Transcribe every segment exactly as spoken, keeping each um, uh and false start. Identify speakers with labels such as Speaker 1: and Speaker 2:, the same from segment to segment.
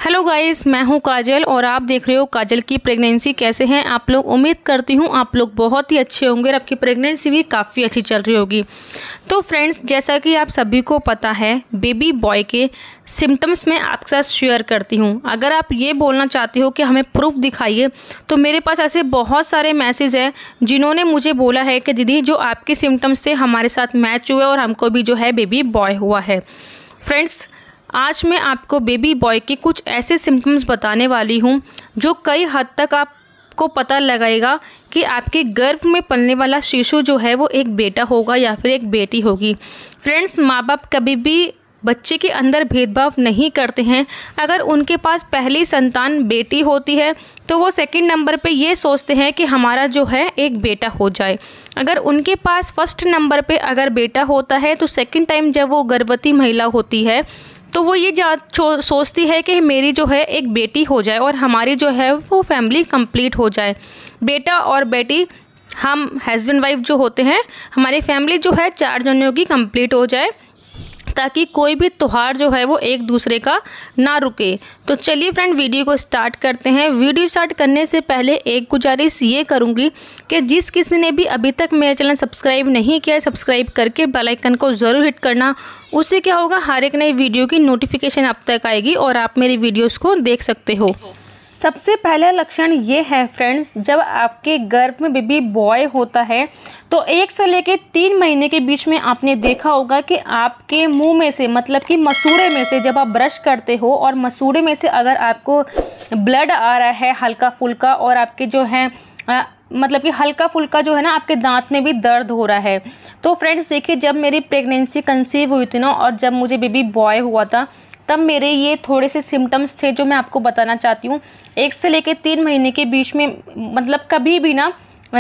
Speaker 1: Hello guys, मैं हूं काजल और आप देख रहे हो काजल की प्रेगनेंसी कैसे हैं आप लोग। उम्मीद करती हूं आप लोग बहुत ही अच्छे होंगे और आपकी प्रेगनेंसी भी काफ़ी अच्छी चल रही होगी। तो फ्रेंड्स, जैसा कि आप सभी को पता है, बेबी बॉय के सिम्टम्स मैं आपके साथ शेयर करती हूं। अगर आप ये बोलना चाहते हो कि हमें प्रूफ दिखाइए, तो मेरे पास ऐसे बहुत सारे मैसेज हैं जिन्होंने मुझे बोला है कि दीदी जो आपके सिम्टम्स थे हमारे साथ मैच हुए और हमको भी जो है बेबी बॉय हुआ है। फ्रेंड्स, आज मैं आपको बेबी बॉय के कुछ ऐसे सिम्टम्स बताने वाली हूँ जो कई हद तक आपको पता लगाएगा कि आपके गर्भ में पलने वाला शिशु जो है वो एक बेटा होगा या फिर एक बेटी होगी। फ्रेंड्स, माँ बाप कभी भी बच्चे के अंदर भेदभाव नहीं करते हैं। अगर उनके पास पहली संतान बेटी होती है तो वो सेकंड नंबर पे ये सोचते हैं कि हमारा जो है एक बेटा हो जाए। अगर उनके पास फर्स्ट नंबर पे अगर बेटा होता है तो सेकंड टाइम जब वो गर्भवती महिला होती है तो वो ये जा सोचती है कि मेरी जो है एक बेटी हो जाए और हमारी जो है वो फैमिली कंप्लीट हो जाए। बेटा और बेटी, हम हस्बैंड वाइफ जो होते हैं, हमारी फैमिली जो है चार जनों की कंप्लीट हो जाए ताकि कोई भी त्योहार जो है वो एक दूसरे का ना रुके। तो चलिए फ्रेंड, वीडियो को स्टार्ट करते हैं। वीडियो स्टार्ट करने से पहले एक गुजारिश ये करूंगी कि जिस किसी ने भी अभी तक मेरा चैनल सब्सक्राइब नहीं किया है, सब्सक्राइब करके बेल आइकन को ज़रूर हिट करना। उससे क्या होगा, हर एक नई वीडियो की नोटिफिकेशन आप तक आएगी और आप मेरी वीडियोज़ को देख सकते हो। सबसे पहला लक्षण ये है फ्रेंड्स, जब आपके गर्भ में बेबी बॉय होता है तो एक से लेके तीन महीने के बीच में आपने देखा होगा कि आपके मुंह में से, मतलब कि मसूड़े में से, जब आप ब्रश करते हो और मसूड़े में से अगर आपको ब्लड आ रहा है हल्का फुल्का और आपके जो है आ, मतलब कि हल्का फुल्का जो है ना आपके दांत में भी दर्द हो रहा है। तो फ्रेंड्स देखिए, जब मेरी प्रेगनेंसी कंसीव हुई थी ना और जब मुझे बेबी बॉय हुआ था तब मेरे ये थोड़े से सिम्टम्स थे जो मैं आपको बताना चाहती हूँ। एक से लेके तीन महीने के बीच में, मतलब कभी भी ना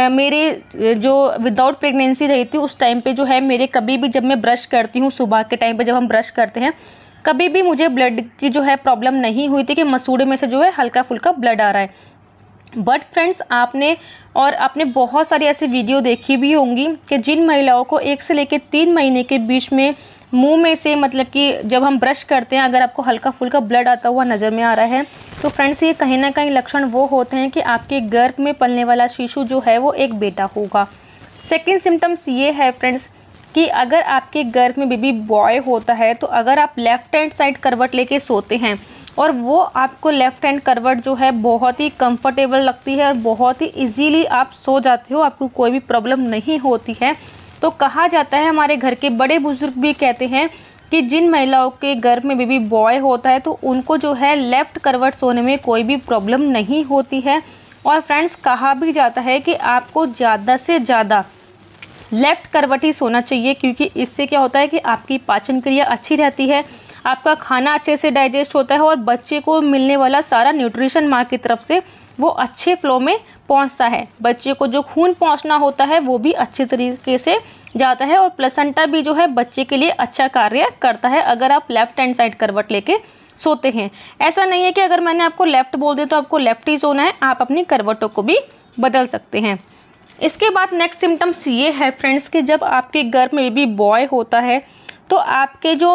Speaker 1: मेरे जो विदाउट प्रेगनेंसी रही थी उस टाइम पे जो है मेरे कभी भी जब मैं ब्रश करती हूँ, सुबह के टाइम पे जब हम ब्रश करते हैं, कभी भी मुझे ब्लड की जो है प्रॉब्लम नहीं हुई थी कि मसूड़े में से जो है हल्का फुल्का ब्लड आ रहा है। बट फ्रेंड्स, आपने और आपने बहुत सारी ऐसी वीडियो देखी भी होंगी कि जिन महिलाओं को एक से लेके तीन महीने के बीच में मुंह में से, मतलब कि जब हम ब्रश करते हैं, अगर आपको हल्का फुल्का ब्लड आता हुआ नज़र में आ रहा है तो फ्रेंड्स ये कहीं ना कहीं लक्षण वो होते हैं कि आपके गर्भ में पलने वाला शिशु जो है वो एक बेटा होगा। सेकंड सिम्टम्स ये है फ्रेंड्स कि अगर आपके गर्भ में बेबी बॉय होता है तो अगर आप लेफ़्ट हैंड साइड करवट लेके सोते हैं और वो आपको लेफ़्ट हैंड करवट जो है बहुत ही कंफर्टेबल लगती है और बहुत ही इजीली आप सो जाते हो, आपको कोई भी प्रॉब्लम नहीं होती है, तो कहा जाता है, हमारे घर के बड़े बुजुर्ग भी कहते हैं कि जिन महिलाओं के गर्भ में बेबी बॉय होता है तो उनको जो है लेफ़्ट करवट सोने में कोई भी प्रॉब्लम नहीं होती है। और फ्रेंड्स, कहा भी जाता है कि आपको ज़्यादा से ज़्यादा लेफ़्ट करवट ही सोना चाहिए, क्योंकि इससे क्या होता है कि आपकी पाचन क्रिया अच्छी रहती है, आपका खाना अच्छे से डाइजेस्ट होता है और बच्चे को मिलने वाला सारा न्यूट्रिशन माँ की तरफ से वो अच्छे फ्लो में पहुंचता है। बच्चे को जो खून पहुंचना होता है वो भी अच्छे तरीके से जाता है और प्लेसेंटा भी जो है बच्चे के लिए अच्छा कार्य करता है अगर आप लेफ़्ट हैंड साइड करवट लेके सोते हैं। ऐसा नहीं है कि अगर मैंने आपको लेफ़्ट बोल दिया तो आपको लेफ़्ट ही सोना है, आप अपनी करवटों को भी बदल सकते हैं। इसके बाद नेक्स्ट सिम्टम्स ये है फ्रेंड्स कि जब आपके गर्भ में बेबी बॉय होता है तो आपके जो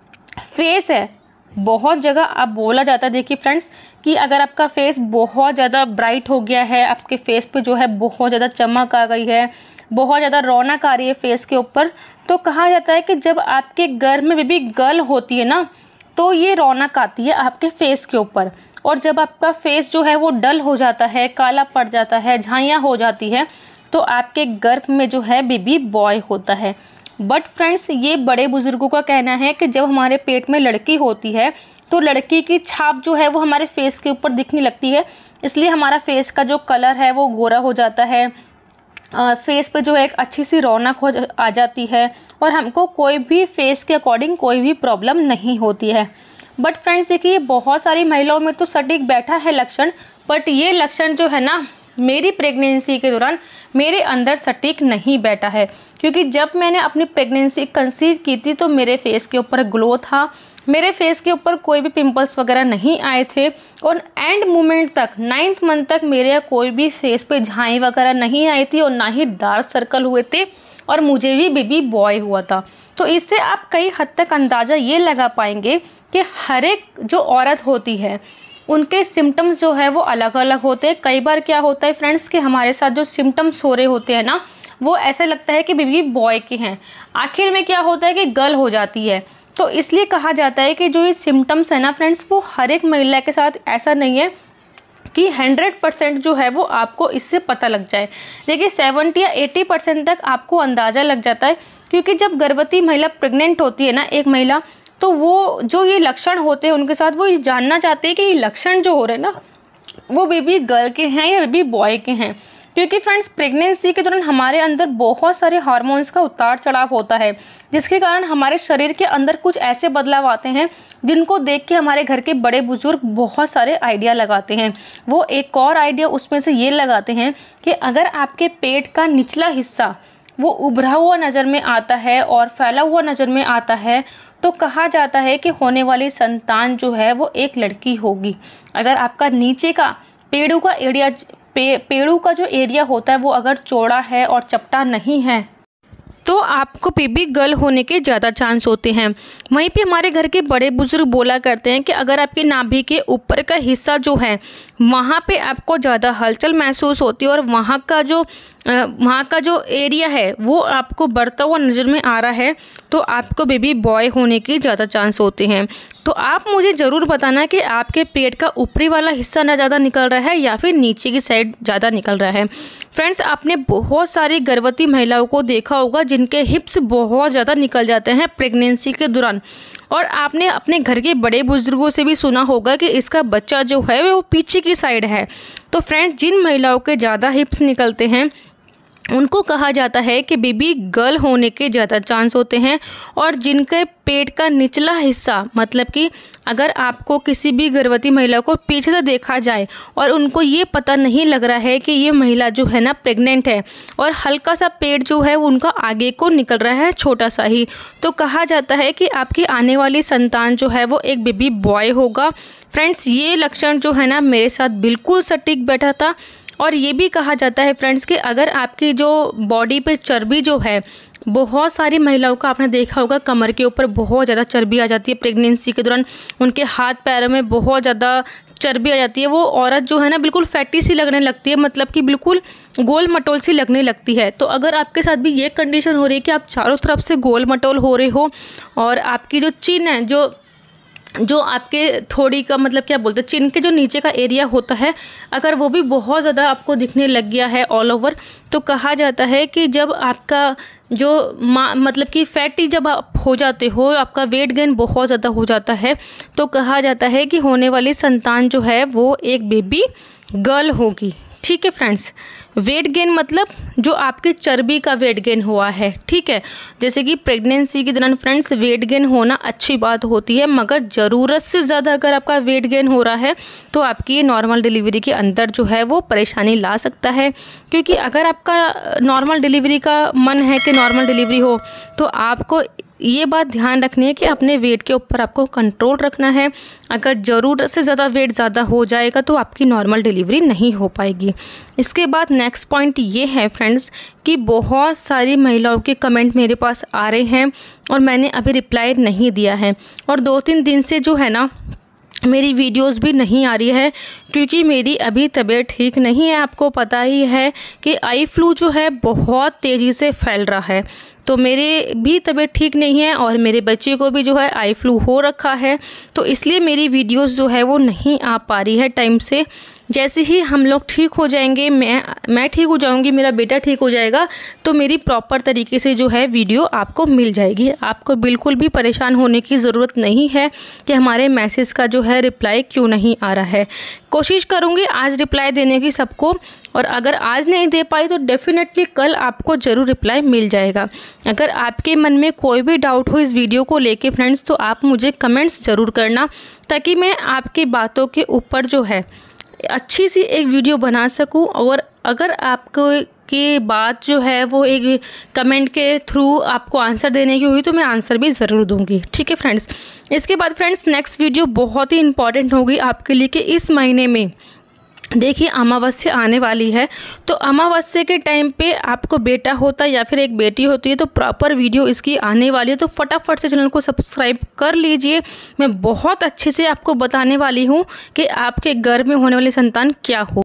Speaker 1: फेस है, बहुत जगह आप बोला जाता है, देखिए फ्रेंड्स, कि अगर आपका फेस बहुत ज़्यादा ब्राइट हो गया है, आपके फेस पे जो है बहुत ज़्यादा चमक आ गई है, बहुत ज़्यादा रौनक आ रही है फेस के ऊपर, तो कहा जाता है कि जब आपके गर्भ में बेबी गर्ल होती है ना तो ये रौनक आती है आपके फेस के ऊपर। और जब आपका फेस जो है वो डल हो जाता है, काला पड़ जाता है, झाइयाँ हो जाती है, तो आपके गर्भ में जो है बेबी बॉय होता है। बट फ्रेंड्स, ये बड़े बुजुर्गों का कहना है कि जब हमारे पेट में लड़की होती है तो लड़की की छाप जो है वो हमारे फेस के ऊपर दिखने लगती है, इसलिए हमारा फेस का जो कलर है वो गोरा हो जाता है, फेस पे जो है एक अच्छी सी रौनक हो आ जाती है और हमको कोई भी फेस के अकॉर्डिंग कोई भी प्रॉब्लम नहीं होती है। बट फ्रेंड्स देखिए, बहुत सारी महिलाओं में तो सटीक बैठा है लक्षण, बट ये लक्षण जो है ना मेरी प्रेगनेंसी के दौरान मेरे अंदर सटीक नहीं बैठा है, क्योंकि जब मैंने अपनी प्रेगनेंसी कंसीव की थी तो मेरे फेस के ऊपर ग्लो था, मेरे फेस के ऊपर कोई भी पिंपल्स वगैरह नहीं आए थे और एंड मोमेंट तक, नाइन्थ मंथ तक मेरे कोई भी फेस पे झाई वगैरह नहीं आई थी और ना ही डार्क सर्कल हुए थे और मुझे भी बेबी बॉय हुआ था। तो इससे आप कई हद तक अंदाज़ा ये लगा पाएंगे कि हर एक जो औरत होती है उनके सिम्टम्स जो है वो अलग अलग होते हैं। कई बार क्या होता है फ्रेंड्स कि हमारे साथ जो सिम्टम्स हो रहे होते हैं ना, वो ऐसा लगता है कि बेबी बॉय के हैं, आखिर में क्या होता है कि गर्ल हो जाती है। तो इसलिए कहा जाता है कि जो ये सिम्टम्स है ना फ्रेंड्स, वो हर एक महिला के साथ ऐसा नहीं है कि हंड्रेड परसेंट जो है वो आपको इससे पता लग जाए। देखिए सेवेंटी या एटी परसेंट तक आपको अंदाज़ा लग जाता है, क्योंकि जब गर्भवती महिला प्रेग्नेंट होती है ना एक महिला, तो वो जो ये लक्षण होते हैं उनके साथ वो ये जानना चाहते हैं कि ये लक्षण जो हो रहे हैं ना वो बेबी गर्ल के हैं या बेबी बॉय के हैं। क्योंकि फ्रेंड्स प्रेगनेंसी के दौरान हमारे अंदर बहुत सारे हार्मोन्स का उतार चढ़ाव होता है, जिसके कारण हमारे शरीर के अंदर कुछ ऐसे बदलाव आते हैं जिनको देख के हमारे घर के बड़े बुजुर्ग बहुत सारे आइडिया लगाते हैं। वो एक और आइडिया उसमें से ये लगाते हैं कि अगर आपके पेट का निचला हिस्सा वो उभरा हुआ नज़र में आता है और फैला हुआ नज़र में आता है, तो कहा जाता है कि होने वाली संतान जो है वो एक लड़की होगी। अगर आपका नीचे का पेड़ों का एरिया पे, पेड़ों का जो एरिया होता है वो अगर चौड़ा है और चपटा नहीं है, तो आपको बेबी गर्ल होने के ज़्यादा चांस होते हैं। वहीं पे हमारे घर के बड़े बुजुर्ग बोला करते हैं कि अगर आपकी नाभि के ऊपर का हिस्सा जो है वहाँ पे आपको ज़्यादा हलचल महसूस होती है और वहाँ का जो वहाँ का जो एरिया है वो आपको बढ़ता हुआ नज़र में आ रहा है, तो आपको बेबी बॉय होने की ज़्यादा चांस होते हैं। तो आप मुझे ज़रूर बताना कि आपके पेट का ऊपरी वाला हिस्सा ना ज़्यादा निकल रहा है या फिर नीचे की साइड ज़्यादा निकल रहा है। फ्रेंड्स, आपने बहुत सारी गर्भवती महिलाओं को देखा होगा जिनके हिप्स बहुत ज़्यादा निकल जाते हैं प्रेगनेंसी के दौरान, और आपने अपने घर के बड़े बुजुर्गों से भी सुना होगा कि इसका बच्चा जो है वो पीछे की साइड है। तो फ्रेंड्स, जिन महिलाओं के ज़्यादा हिप्स निकलते हैं उनको कहा जाता है कि बेबी गर्ल होने के ज़्यादा चांस होते हैं। और जिनके पेट का निचला हिस्सा, मतलब कि अगर आपको किसी भी गर्भवती महिला को पीछे से देखा जाए और उनको ये पता नहीं लग रहा है कि ये महिला जो है ना प्रेग्नेंट है और हल्का सा पेट जो है वो उनका आगे को निकल रहा है, छोटा सा ही, तो कहा जाता है कि आपकी आने वाली संतान जो है वो एक बेबी बॉय होगा। फ्रेंड्स, ये लक्षण जो है ना मेरे साथ बिल्कुल सटीक बैठा था। और ये भी कहा जाता है फ्रेंड्स कि अगर आपकी जो बॉडी पे चर्बी जो है, बहुत सारी महिलाओं का आपने देखा होगा कमर के ऊपर बहुत ज़्यादा चर्बी आ जाती है प्रेगनेंसी के दौरान, उनके हाथ पैरों में बहुत ज़्यादा चर्बी आ जाती है, वो औरत जो है ना बिल्कुल फैटी सी लगने लगती है, मतलब कि बिल्कुल गोल मटोल सी लगने लगती है। तो अगर आपके साथ भी ये कंडीशन हो रही है कि आप चारों तरफ से गोल मटोल हो रहे हो और आपकी जो चिन है, जो जो आपके थोड़ी का मतलब क्या बोलते हैं चिन के जो नीचे का एरिया होता है, अगर वो भी बहुत ज़्यादा आपको दिखने लग गया है ऑल ओवर, तो कहा जाता है कि जब आपका जो मा मतलब कि फैटी जब आप हो जाते हो, आपका वेट गेन बहुत ज़्यादा हो जाता है, तो कहा जाता है कि होने वाली संतान जो है वो एक बेबी गर्ल होगी। ठीक है फ्रेंड्स, वेट गेन मतलब जो आपके चर्बी का वेट गेन हुआ है। ठीक है, जैसे कि प्रेगनेंसी के दौरान फ्रेंड्स वेट गेन होना अच्छी बात होती है, मगर ज़रूरत से ज़्यादा अगर आपका वेट गेन हो रहा है तो आपकी ये नॉर्मल डिलीवरी के अंदर जो है वो परेशानी ला सकता है। क्योंकि अगर आपका नॉर्मल डिलीवरी का मन है कि नॉर्मल डिलीवरी हो, तो आपको ये बात ध्यान रखनी है कि अपने वेट के ऊपर आपको कंट्रोल रखना है। अगर ज़रूरत से ज़्यादा वेट ज़्यादा हो जाएगा तो आपकी नॉर्मल डिलीवरी नहीं हो पाएगी। इसके बाद नेक्स्ट पॉइंट ये है फ्रेंड्स कि बहुत सारी महिलाओं के कमेंट मेरे पास आ रहे हैं और मैंने अभी रिप्लाई नहीं दिया है, और दो तीन दिन से जो है ना मेरी वीडियोस भी नहीं आ रही है क्योंकि मेरी अभी तबीयत ठीक नहीं है। आपको पता ही है कि आई फ्लू जो है बहुत तेज़ी से फैल रहा है, तो मेरे भी तबीयत ठीक नहीं है और मेरे बच्चे को भी जो है आई फ्लू हो रखा है, तो इसलिए मेरी वीडियोस जो है वो नहीं आ पा रही है टाइम से। जैसे ही हम लोग ठीक हो जाएंगे, मैं मैं ठीक हो जाऊंगी, मेरा बेटा ठीक हो जाएगा, तो मेरी प्रॉपर तरीके से जो है वीडियो आपको मिल जाएगी। आपको बिल्कुल भी परेशान होने की ज़रूरत नहीं है कि हमारे मैसेज का जो है रिप्लाई क्यों नहीं आ रहा है। कोशिश करूँगी आज रिप्लाई देने की सबको, और अगर आज नहीं दे पाई तो डेफिनेटली कल आपको ज़रूर रिप्लाई मिल जाएगा। अगर आपके मन में कोई भी डाउट हो इस वीडियो को लेके फ्रेंड्स, तो आप मुझे कमेंट्स ज़रूर करना, ताकि मैं आपकी बातों के ऊपर जो है अच्छी सी एक वीडियो बना सकूं। और अगर आपको की बात जो है वो एक कमेंट के थ्रू आपको आंसर देने की हुई तो मैं आंसर भी ज़रूर दूंगी। ठीक है फ्रेंड्स, इसके बाद फ्रेंड्स नेक्स्ट वीडियो बहुत ही इंपॉर्टेंट होगी आपके लिए कि इस महीने में देखिए अमावस्या आने वाली है, तो अमावस्या के टाइम पे आपको बेटा होता है या फिर एक बेटी होती है तो प्रॉपर वीडियो इसकी आने वाली है, तो फटाफट से चैनल को सब्सक्राइब कर लीजिए। मैं बहुत अच्छे से आपको बताने वाली हूँ कि आपके घर में होने वाली संतान क्या हो।